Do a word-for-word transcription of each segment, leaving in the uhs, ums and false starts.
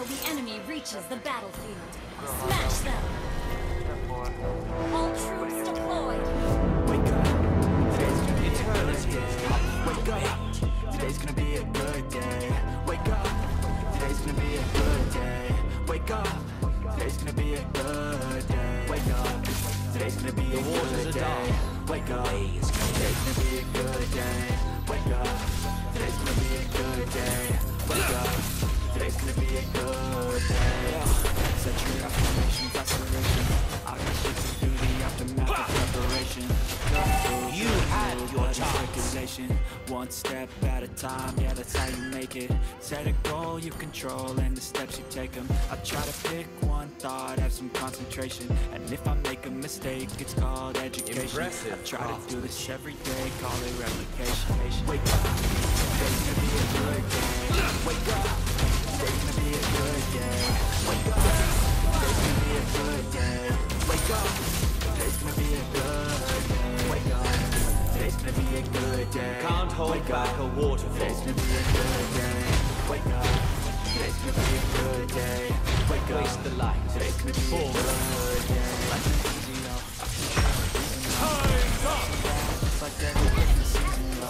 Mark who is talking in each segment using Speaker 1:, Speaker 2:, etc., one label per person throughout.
Speaker 1: until the enemy reaches the battlefield. Smash them! All troops deployed!
Speaker 2: Wake up, today's gonna be a good day. Wake up, today's gonna be a good day. Wake up, today's gonna be a good day. Wake up, today's gonna be a good day. Wake up, today's gonna be a good day. Wake up, today's gonna be a good day. Wake up, today's gonna be a good day. Wake up, today's gonna be a good day. Set your affirmations, aspirations. I got shit to do, the aftermath of preparation.
Speaker 3: You had your
Speaker 2: chance. One step at a time, yeah, that's how you make it. Set a goal you control and the steps you take them. I try to pick one thought, have some concentration. And if I make a mistake, it's called education.
Speaker 3: Impressive.
Speaker 2: I try to do this every day, call it replication. Wake up, today's gonna be a good day. Wake up, today's gonna be a good day. Wake up, today's gonna be a good day. Wake up, today's gonna be a good day. Wake up, today's gonna be a good day.
Speaker 3: Can't hold
Speaker 2: Wake
Speaker 3: back
Speaker 2: up.
Speaker 3: a waterfall.
Speaker 2: Today's gonna be a good day. Wake up, today's gonna be a good day. Wake up,
Speaker 3: Waste the light.
Speaker 2: today's gonna be a good day. Like an easy off.
Speaker 3: Time's up!
Speaker 2: It's like every different season, yo.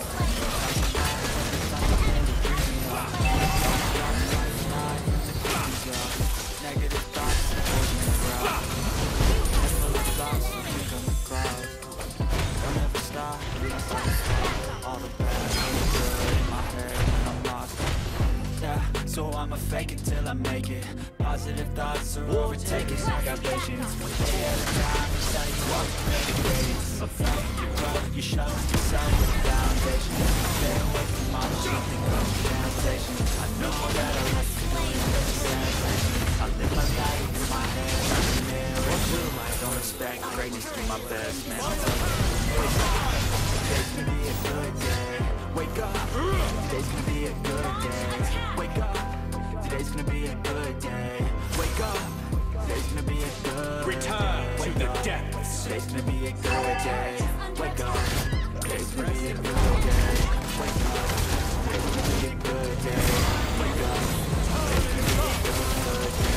Speaker 2: Negative thoughts, poison the crowd. Never look lost, so you come across. Don't ever stop, all the bad, all the good in my head when I'm lost. Yeah, so I'ma fake it till I make it. Positive thoughts are overtaken. I got patience. One day at a time, each time you walk, you make it great. So fake it up, you show yourself the foundation. Stay away from all the shit that comes with temptation. I know that I like to do it, but it's sensation. I live my life with my head on the nail. I don't expect greatness to my best, man. Wake up, today's gonna be a good day. Wake up, today's gonna be a good day. Wake up, today's gonna be a good day. Wake up, today's gonna be a good
Speaker 3: Return
Speaker 2: day.
Speaker 3: to
Speaker 2: Wake
Speaker 3: the
Speaker 2: up,
Speaker 3: depths.
Speaker 2: today's gonna be a good day. Wake up, today's gonna be a good day. Wake up, today's gonna be a good day. Wake up, today's gonna be a good day.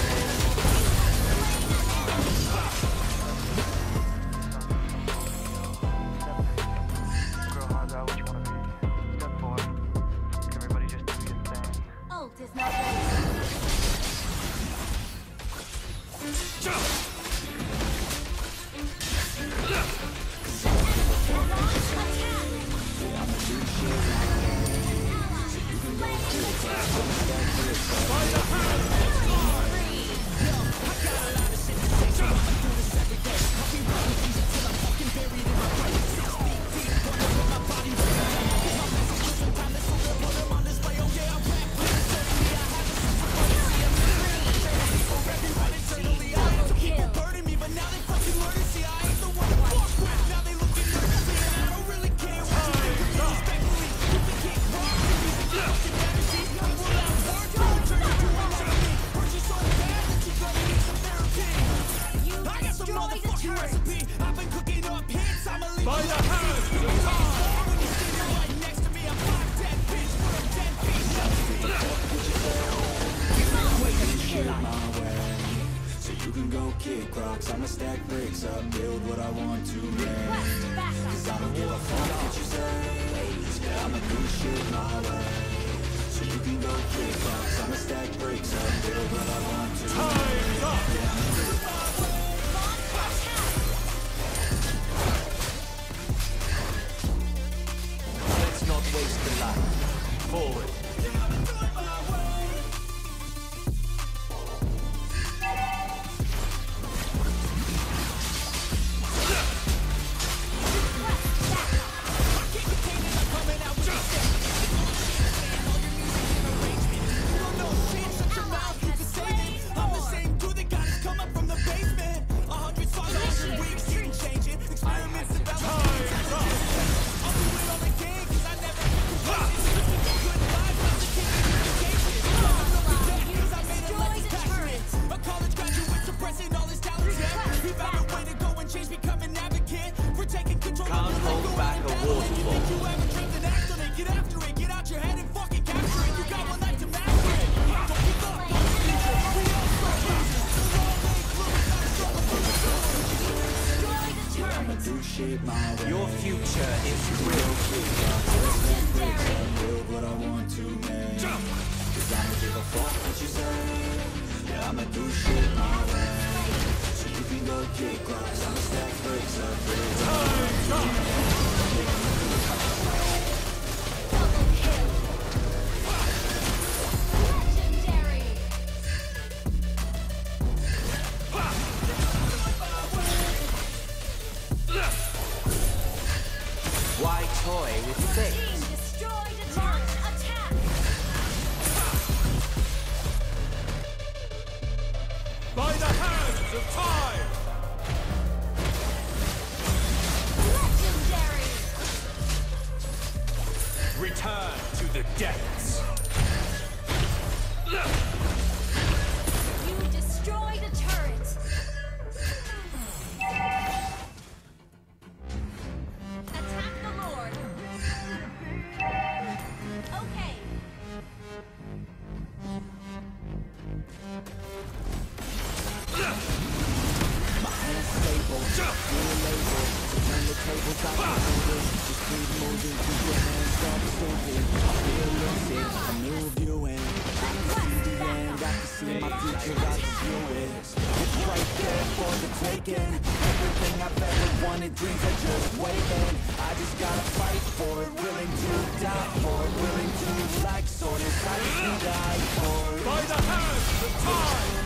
Speaker 1: Ult is not ready.
Speaker 3: By the hands of time!
Speaker 2: My way, so you can go kick rocks. I'ma stack bricks up, build what I want to raise. Cause I don't give a fuck what you say. Yeah, I'ma do shit my way, so you can go kick rocks. I'ma stack bricks up, build what I want to
Speaker 3: Time's up! Let's not waste the light. Forward.
Speaker 4: I'm the same dude that got us come up from the
Speaker 2: do shit my way.
Speaker 3: Your future is real.
Speaker 1: Legendary.
Speaker 2: Real, but I want to make. Cause I don't give a fuck what you say. Yeah, I'ma do shit my way. So you can go kick rocks. I'ma stack bricks up. Bricks up.
Speaker 1: Double kill. Legendary.
Speaker 3: Why toy with fate?
Speaker 1: Team destroyed a launch attack.
Speaker 4: By the hands of time!
Speaker 1: Legendary.
Speaker 4: Return to the depths!
Speaker 1: You destroyed a turret. Attack the Lord. Okay.
Speaker 2: My hands stable, feel label. Turn the tables out the table. Just keep moving, keep your hands up, stupid. I feel lucid, a new viewing. I can see the end, I can see my future, I can view it. It's right there for the taking. Everything I've ever wanted, dreams are just waiting. I just gotta fight for it, willing to die for it, willing to like sort it. I just need to die for it.
Speaker 4: By the hands of time!